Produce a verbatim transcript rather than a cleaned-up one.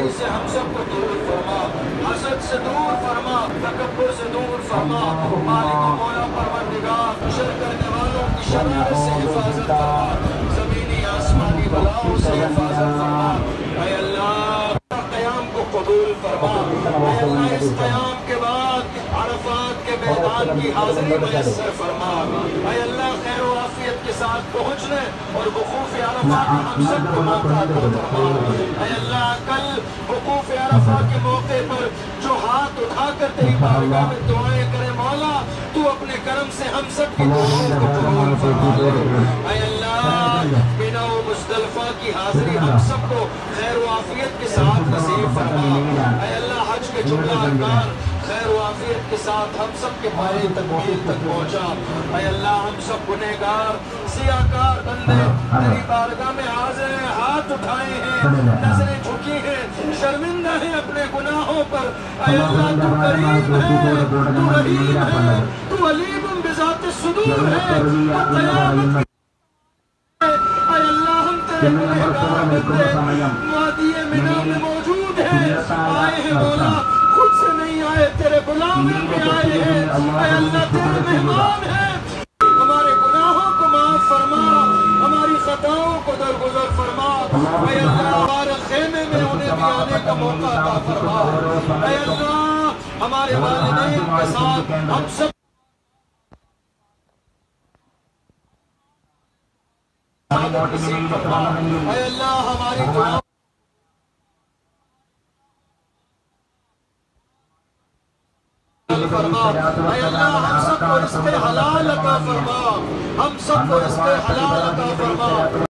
برائی سے ہم سب کو دور فرما، حسد سے دور فرما، تکبر سے دور فرما، مالک و مولا پروردگار شر کرنے والوں کی شرارت سے حفاظت فرما، زمینی آسمانی بلاؤں سے حفاظت فرما۔ اے اللہ قیام کو قبول فرما، اے اللہ اس قیام کے بعد عرفات کے میدان کی حاضری میسر فرما، اے اللہ خیر و عافیت کے ساتھ پہنچنے اور وقوف عرفات میں ہم سب کو موقع عطا فرما۔ اے اللہ کل وقوف عرفات کے موقع پر جو ہاتھ اٹھا کر تیری بارگاہ میں دعائیں کرے مولا، تو اپنے کرم سے ہم سب کی دعاؤں کو قبول فرما لے۔ اے اللہ بنا و مزدلفہ کی حاضری ہم سب کو خیر و عافیت کے ساتھ نصیب فرما۔ اے اللہ حج کے جملہ ارکان خیر و عافیت کے ساتھ ہم سب کے پائے تکمیل تک پہنچا۔ اے اللہ ہم سب گنہگار سیاہکار بندے تیری بارگاہ میں حاضر ہیں، ہاتھ اٹھائے ہیں، نظریں جھکی ہیں، شرمندہ ہیں اپنے گناہوں پر۔ اے اللہ تو کریم ہے، تو رحیم ہے، تو علیم بذات الصدور ہے، تو قیامت اے اللہ ہم تیرے گنہگار بندے وادی منی میں موجود ہیں، آئے ہیں مولا خود سے نہیں آئے، تیرے بلاوے میں آئے ہیں۔ اے اللہ تیرے مہمان ہیں، ہمارے گناہوں کو معاف فرما، ہماری خطاؤں کو درگزر فرما۔ اے اللہ ہمارے خیمے میں انہیں بھی آنے کا موقع عطا فرما۔ اے اللہ ہمارے والدین کے ساتھ ہم سب اے اللہ ہماری دعا فرما۔ اے اللہ ہم سب کو رزق حلال عطا فرما، ہم سب کو رزق حلال عطا فرما۔